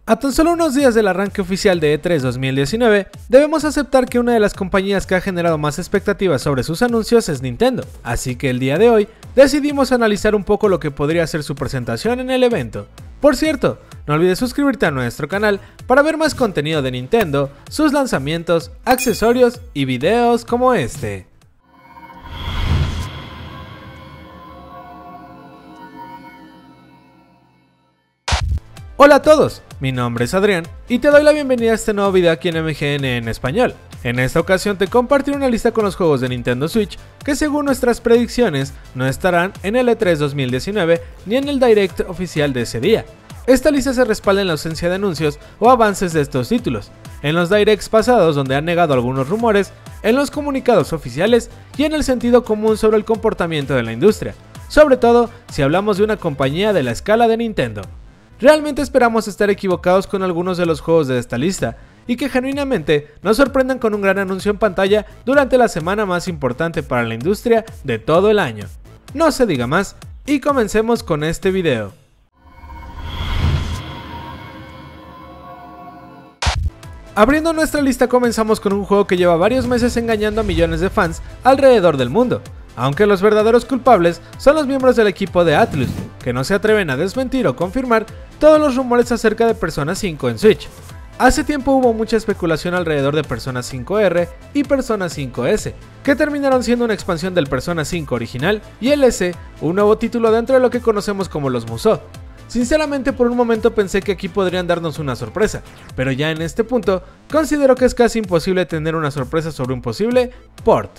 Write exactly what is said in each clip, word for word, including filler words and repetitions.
A tan solo unos días del arranque oficial de E tres dos mil diecinueve, debemos aceptar que una de las compañías que ha generado más expectativas sobre sus anuncios es Nintendo, así que el día de hoy decidimos analizar un poco lo que podría ser su presentación en el evento. Por cierto, no olvides suscribirte a nuestro canal para ver más contenido de Nintendo, sus lanzamientos, accesorios y videos como este. Hola a todos, mi nombre es Adrián y te doy la bienvenida a este nuevo video aquí en M G N en español. En esta ocasión te compartiré una lista con los juegos de Nintendo Switch que según nuestras predicciones no estarán en el E tres dos mil diecinueve ni en el Direct oficial de ese día. Esta lista se respalda en la ausencia de anuncios o avances de estos títulos, en los Directs pasados donde han negado algunos rumores, en los comunicados oficiales y en el sentido común sobre el comportamiento de la industria, sobre todo si hablamos de una compañía de la escala de Nintendo. Realmente esperamos estar equivocados con algunos de los juegos de esta lista y que genuinamente nos sorprendan con un gran anuncio en pantalla durante la semana más importante para la industria de todo el año. No se diga más y comencemos con este video. Abriendo nuestra lista comenzamos con un juego que lleva varios meses engañando a millones de fans alrededor del mundo, aunque los verdaderos culpables son los miembros del equipo de Atlus, que no se atreven a desmentir o confirmar todos los rumores acerca de Persona cinco en Switch. Hace tiempo hubo mucha especulación alrededor de Persona cinco R y Persona cinco S, que terminaron siendo una expansión del Persona cinco original y el S, un nuevo título dentro de lo que conocemos como los Musou. Sinceramente por un momento pensé que aquí podrían darnos una sorpresa, pero ya en este punto considero que es casi imposible tener una sorpresa sobre un posible port.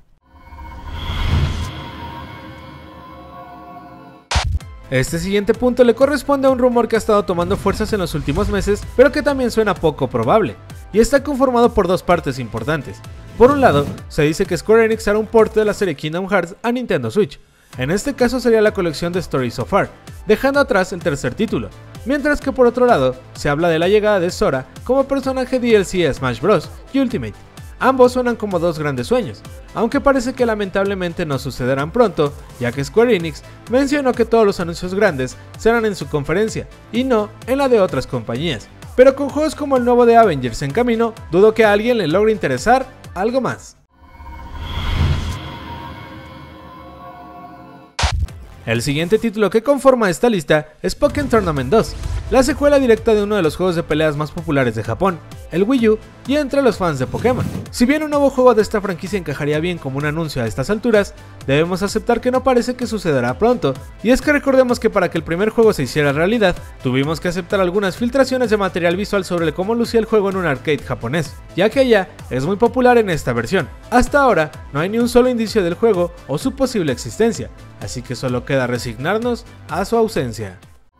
Este siguiente punto le corresponde a un rumor que ha estado tomando fuerzas en los últimos meses, pero que también suena poco probable, y está conformado por dos partes importantes. Por un lado, se dice que Square Enix hará un port de la serie Kingdom Hearts a Nintendo Switch. En este caso sería la colección de Stories So Far, dejando atrás el tercer título, mientras que por otro lado, se habla de la llegada de Sora como personaje D L C a Smash Bros. Y Ultimate. Ambos suenan como dos grandes sueños, aunque parece que lamentablemente no sucederán pronto, ya que Square Enix mencionó que todos los anuncios grandes serán en su conferencia, y no en la de otras compañías. Pero con juegos como el nuevo de Avengers en camino, dudo que a alguien le logre interesar algo más. El siguiente título que conforma esta lista es Pokémon Tournament dos, la secuela directa de uno de los juegos de peleas más populares de Japón, el Wii U, y entre los fans de Pokémon. Si bien un nuevo juego de esta franquicia encajaría bien como un anuncio a estas alturas, debemos aceptar que no parece que sucederá pronto, y es que recordemos que para que el primer juego se hiciera realidad, tuvimos que aceptar algunas filtraciones de material visual sobre cómo lucía el juego en un arcade japonés, ya que ya es muy popular en esta versión. Hasta ahora no hay ni un solo indicio del juego o su posible existencia, así que solo queda resignarnos a su ausencia.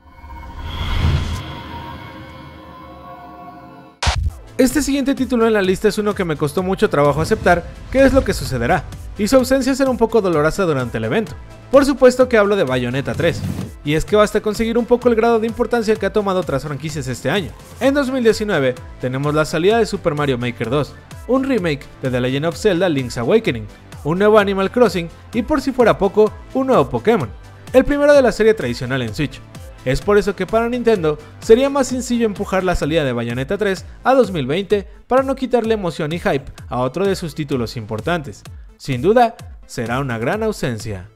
Este siguiente título en la lista es uno que me costó mucho trabajo aceptar qué es lo que sucederá, y su ausencia será un poco dolorosa durante el evento. Por supuesto que hablo de Bayonetta tres, y es que basta conseguir un poco el grado de importancia que ha tomado otras franquicias este año. En dos mil diecinueve tenemos la salida de Super Mario Maker dos, un remake de The Legend of Zelda Link's Awakening, un nuevo Animal Crossing y por si fuera poco, un nuevo Pokémon, el primero de la serie tradicional en Switch. Es por eso que para Nintendo sería más sencillo empujar la salida de Bayonetta tres a dos mil veinte para no quitarle emoción y hype a otro de sus títulos importantes. Sin duda, será una gran ausencia.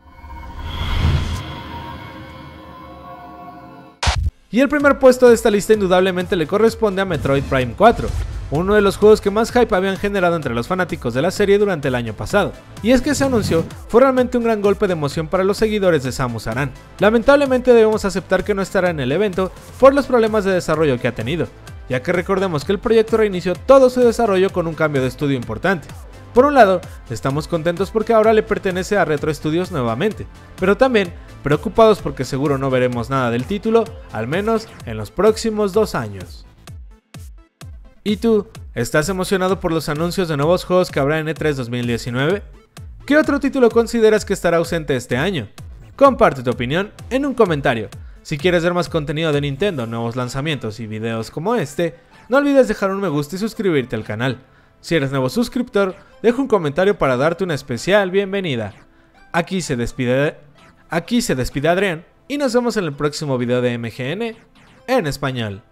Y el primer puesto de esta lista indudablemente le corresponde a Metroid Prime cuatro, uno de los juegos que más hype habían generado entre los fanáticos de la serie durante el año pasado. Y es que ese anuncio fue realmente un gran golpe de emoción para los seguidores de Samus Aran. Lamentablemente debemos aceptar que no estará en el evento por los problemas de desarrollo que ha tenido, ya que recordemos que el proyecto reinició todo su desarrollo con un cambio de estudio importante. Por un lado, estamos contentos porque ahora le pertenece a Retro Studios nuevamente, pero también preocupados porque seguro no veremos nada del título, al menos en los próximos dos años. ¿Y tú? ¿Estás emocionado por los anuncios de nuevos juegos que habrá en E tres dos mil diecinueve? ¿Qué otro título consideras que estará ausente este año? Comparte tu opinión en un comentario. Si quieres ver más contenido de Nintendo, nuevos lanzamientos y videos como este, no olvides dejar un me gusta y suscribirte al canal. Si eres nuevo suscriptor, deja un comentario para darte una especial bienvenida. Aquí se despide, aquí se despide Adrián y nos vemos en el próximo video de M G N en español.